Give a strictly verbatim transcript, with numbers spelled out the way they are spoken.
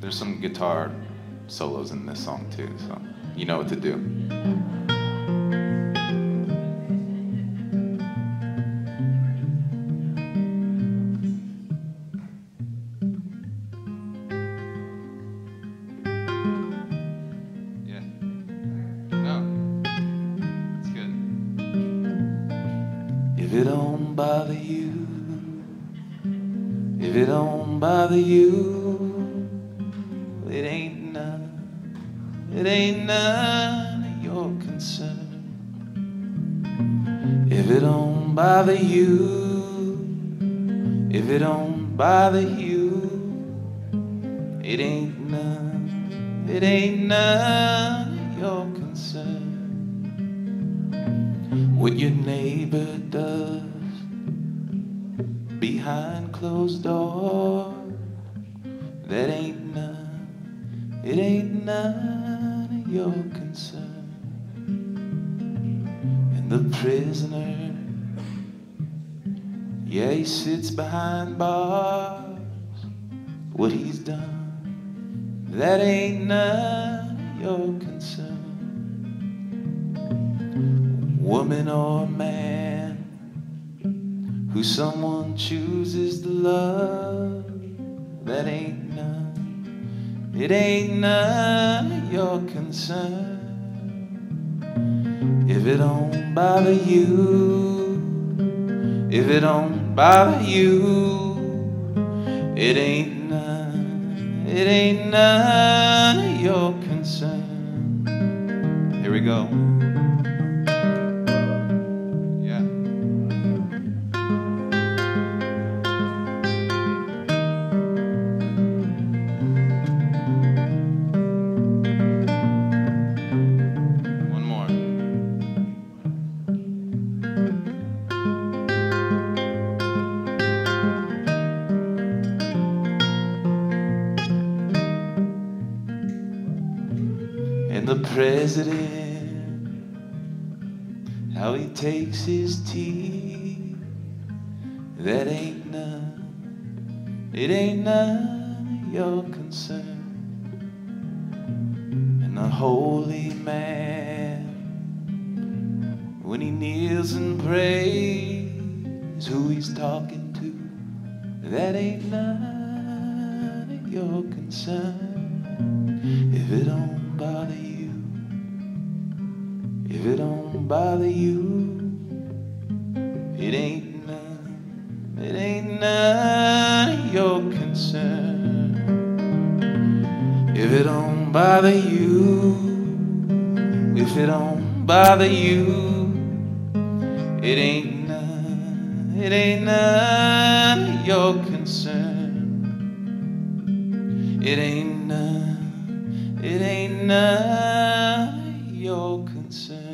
There's some guitar solos in this song too, so you know what to do. Yeah. No. It's good. If it don't bother you, if it don't bother you, it ain't none, it ain't none of your concern. If it don't bother you, if it don't bother you, it ain't none, it ain't none of your concern. What your neighbor does behind closed doors, that ain't none, it ain't none of your concern. And the prisoner, yeah, he sits behind bars. What he's done, that ain't none of your concern. Woman or man, who someone chooses to love, that ain't none, it ain't none of your concern. If it don't bother you, if it don't bother you, it ain't none, it ain't none of your concern. Here we go. And the president, how he takes his tea, that ain't none, it ain't none of your concern. And the holy man, when he kneels and prays, who he's talking to, that ain't none of your concern. If it don't bother you, if it don't bother you, it ain't none, it ain't none of your concern. If it don't bother you, if it don't bother you, it ain't none, it ain't none of your concern. It ain't none, it ain't none of your concern.